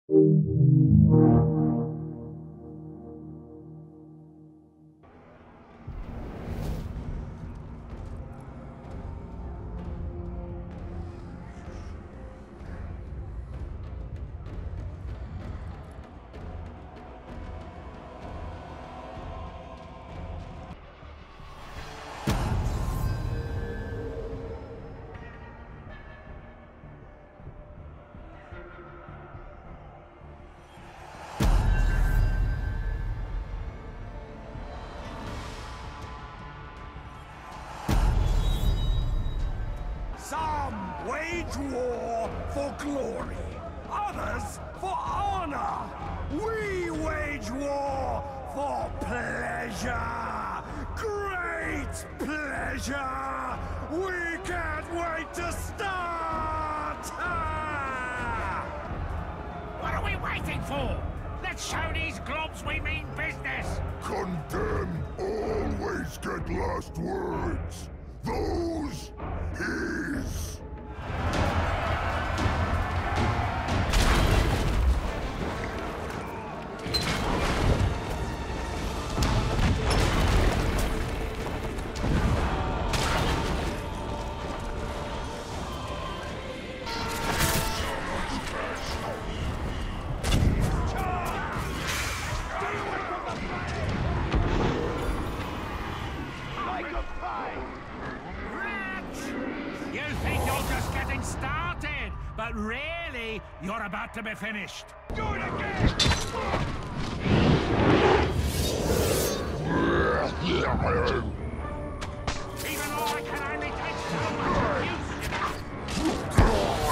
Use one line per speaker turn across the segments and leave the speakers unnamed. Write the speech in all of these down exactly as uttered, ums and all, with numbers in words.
Some wage war for glory, others for honor. We wage war for pleasure, great pleasure. We can't wait to start! Ah!
What are we waiting for? Let's show these globs we mean business!
Condemn always get last words. Those his.
But really, you're about to be finished.
Do it again!
Even though I can only take so much use, you know.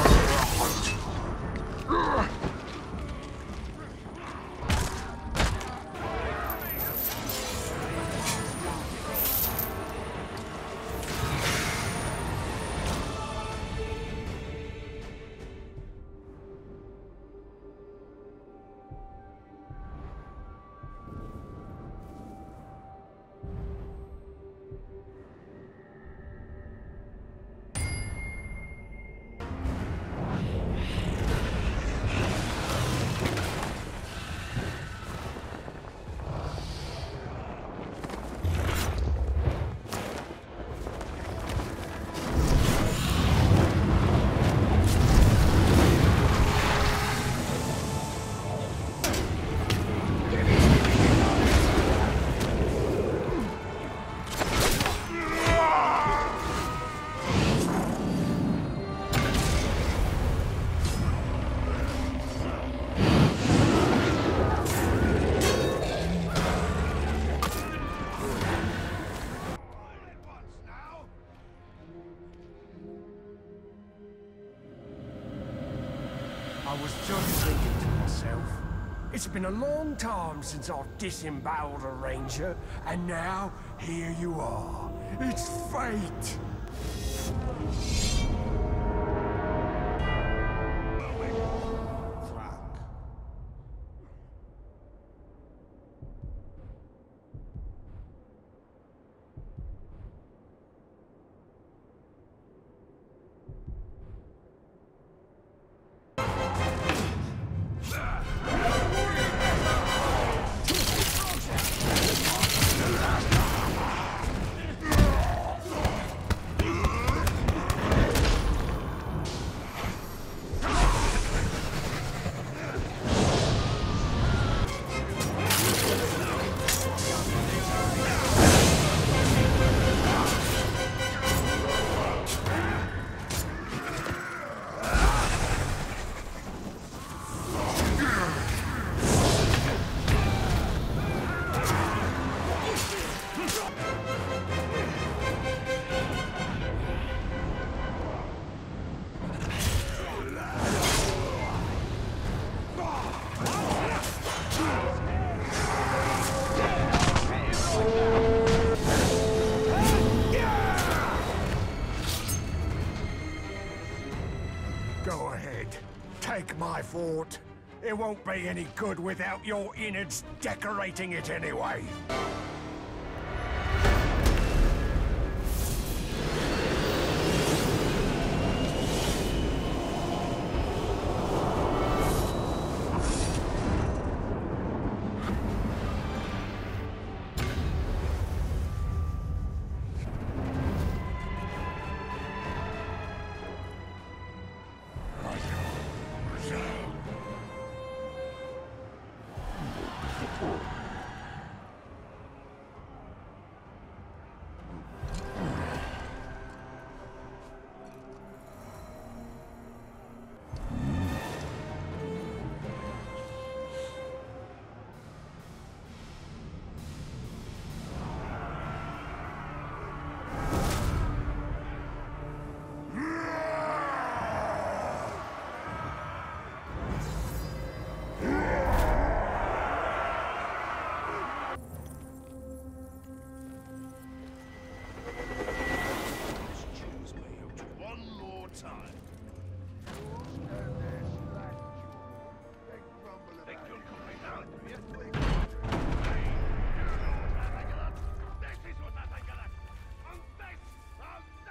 I was just thinking to myself, it's been a long time since I've disemboweled a ranger, and now here you are. It's fate! Go ahead. Take my fort. It won't be any good without your innards decorating it anyway.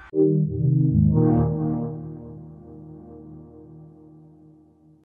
you.